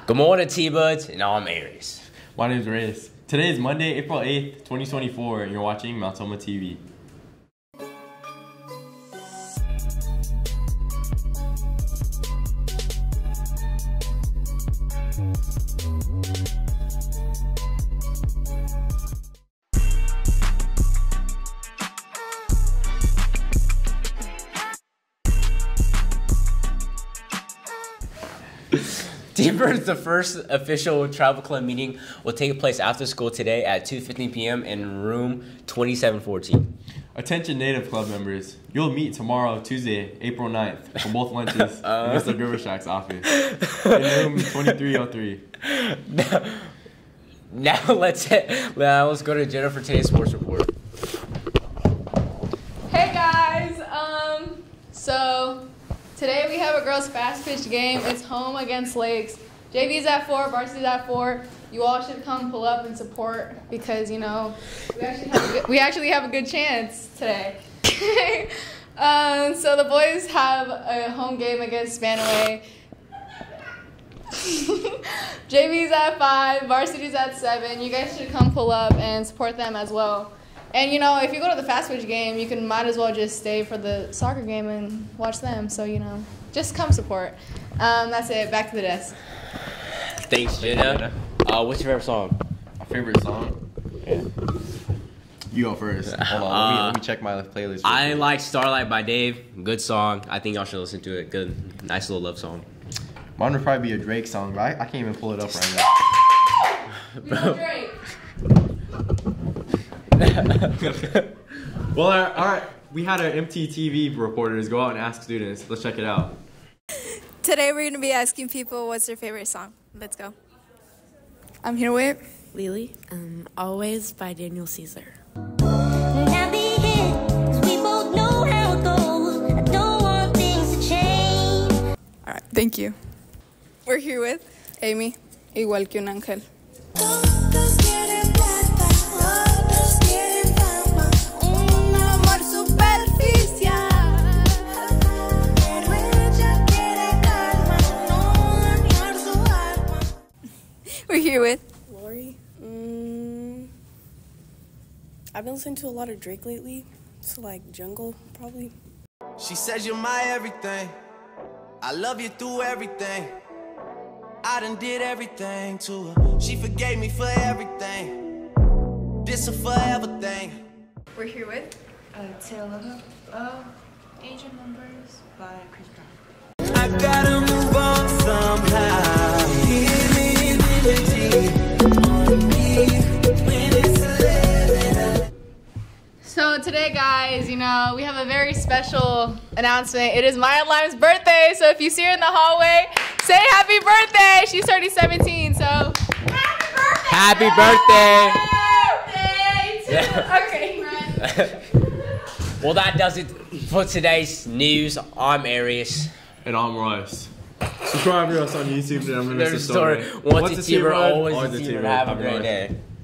Good morning, T-Buds, and I'm Aries. My name is Rayce. Today is Monday, April 8th, 2024, and you're watching Tahoma TV. T-Birds, the first official travel club meeting will take place after school today at 2:15 p.m. in room 2714. Attention Native Club members, you'll meet tomorrow, Tuesday, April 9th, for both lunches in Mr. Rivershack's office in room 2303. Now let's go to Jenna for today's sports report. Hey guys, so today we have a girls' fast pitch game. It's home against Lakes. JV's at 4, varsity's at 4. You all should come pull up and support because, you know, we actually have a good chance today. So the boys have a home game against Spanaway. JV's at 5, varsity's at 7. You guys should come pull up and support them as well. And, you know, if you go to the fast pitch game, you might as well just stay for the soccer game and watch them. So, you know, just come support. That's it. Back to the desk. Thanks, Jenna. What's your favorite song? My favorite song? Yeah. You go first. Hold on, let me check my playlist. I like Starlight by Dave. Good song. I think y'all should listen to it. Good, nice little love song. Mine would probably be a Drake song, but I can't even pull it up right now. We love Drake. Well, all right. We had our MTTV reporters go out and ask students. Let's check it out. Today we're going to be asking people what's their favorite song. Let's go. I'm here with Lily. Always by Daniel Caesar. All right, thank you. We're here with Amy, igual que un ángel. We're here with Lori. I've been listening to a lot of Drake lately. So like Jungle, probably. She says you're my everything. I love you through everything. I done did everything to her. She forgave me for everything. This a forever thing. We're here with Tale of Asian Numbers by Chris Brown. I gotta move on somehow. Give me ability on me when it's 11. So today, guys, you know, we have a very special announcement. It is Maya Lime's birthday, so if you see her in the hallway, say happy birthday. She's turning 17, so Happy birthday! Okay. Well, that does it for today's news. I'm Aries. And I'm Royce. Subscribe to us on YouTube and I'm going to miss a story. What's the T-Bird? Always Always the the T-Bird. T-Bird. Have a I'm great Royce. day.